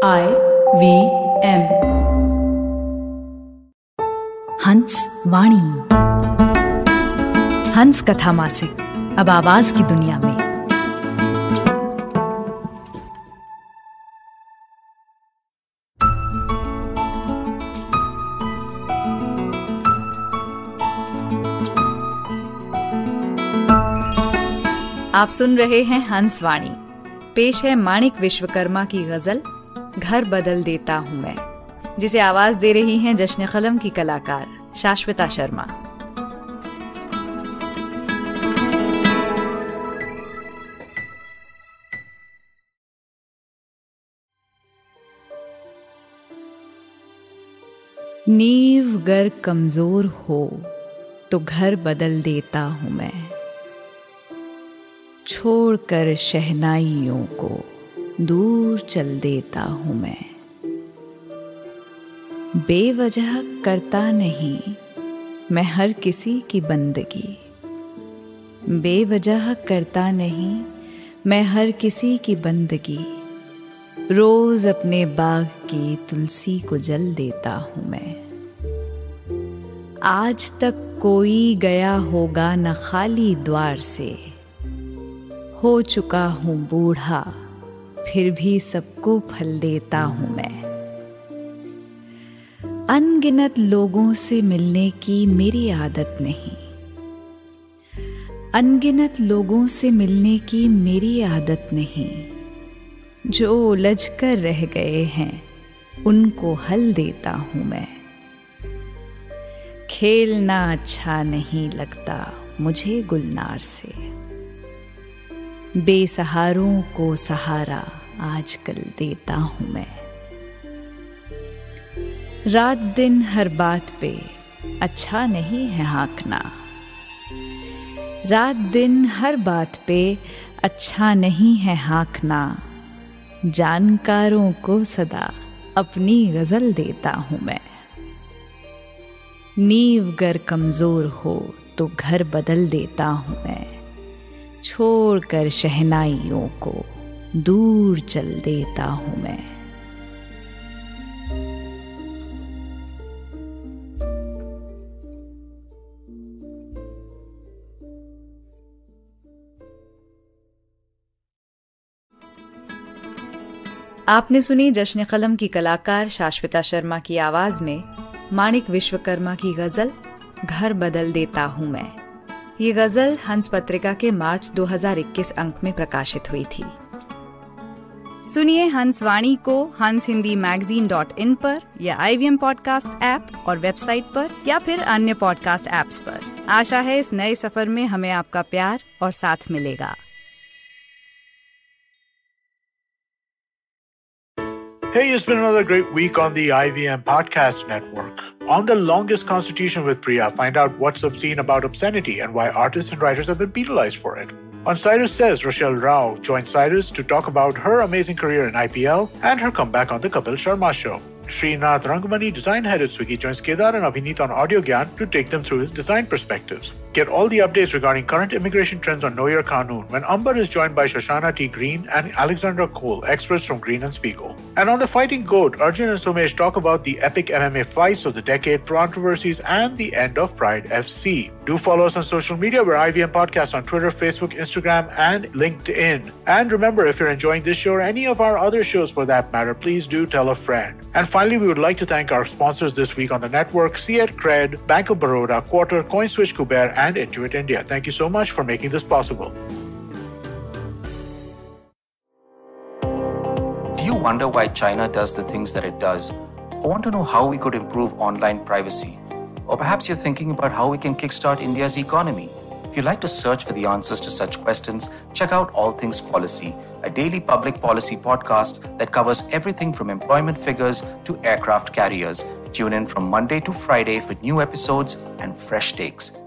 IVM हंस वाणी। हंस कथा मासिक अब आवाज की दुनिया में। आप सुन रहे हैं हंस वाणी। पेश है माणिक विश्वकर्मा की गजल घर बदल देता हूं मैं, जिसे आवाज दे रही हैं जश्न कलम की कलाकार शाश्विता शर्मा। नींव गर कमजोर हो तो घर बदल देता हूं मैं, छोड़कर शहनाइयों को दूर चल देता हूं मैं। बेवजह करता नहीं मैं हर किसी की बंदगी, बेवजह करता नहीं मैं हर किसी की बंदगी। रोज अपने बाग की तुलसी को जल देता हूं मैं। आज तक कोई गया होगा न खाली द्वार से, हो चुका हूं बूढ़ा फिर भी सबको फल देता हूं मैं। अनगिनत लोगों से मिलने की मेरी आदत नहीं, अनगिनत लोगों से मिलने की मेरी आदत नहीं। जो उलझ कर रह गए हैं उनको हल देता हूं मैं। खेलना अच्छा नहीं लगता मुझे गुलनार से, बेसहारों को सहारा आजकल देता हूं मैं। रात दिन हर बात पे अच्छा नहीं है हाँकना, रात दिन हर बात पे अच्छा नहीं है हाँकना। जानकारों को सदा अपनी गजल देता हूं मैं। नींव गर कमजोर हो तो घर बदल देता हूं मैं, छोड़कर शहनाइयों को दूर चल देता हूं मैं। आपने सुनी जश्न कलम की कलाकार शाश्विता शर्मा की आवाज में माणिक विश्वकर्मा की गजल घर बदल देता हूं मैं। ये गजल हंस पत्रिका के मार्च 2021 अंक में प्रकाशित हुई थी। सुनिए हंस वाणी को hanshindiMagazine.in पर या IVM पॉडकास्ट ऐप और वेबसाइट पर या फिर अन्य पॉडकास्ट ऐप्स पर। आशा है इस नए सफर में हमें आपका प्यार और साथ मिलेगा। Hey, it's been another great week on the IVM Podcast Network. On The Longest Constitution with Priya, find out what's obscene about obscenity and why artists and writers have been penalized for it. On Cyrus Says, Rochelle Rao joins Cyrus to talk about her amazing career in IPL and her comeback on The Kapil Sharma Show. Srinath Rangamani, design head at Swiggy, joins Kedar and Abhineet on Audio Gyan to take them through his design perspectives. Get all the updates regarding current immigration trends on Know Your Qanun when Amber is joined by Shoshana T. Green and Alexandra Cole, experts from Green and Spiegel. And on The Fighting Goat, Arjun and Somesh talk about the epic MMA fights of the decade, controversies, and the end of Pride FC. Do follow us on social media. We're IVM Podcasts on Twitter, Facebook, Instagram, and LinkedIn. And remember, if you're enjoying this show or any of our other shows for that matter, please do tell a friend. And finally, we would like to thank our sponsors this week on the network, Ciet Cred, Bank of Baroda, Quarter, CoinSwitch Kuber, and Intuit India. Thank you so much for making this possible. Do you wonder why China does the things that it does? Or want to know how we could improve online privacy? Or perhaps you're thinking about how we can kickstart India's economy? If you'd like to search for the answers to such questions, check out All Things Policy, a daily public policy podcast that covers everything from employment figures to aircraft carriers. Tune in from Monday to Friday for new episodes and fresh takes.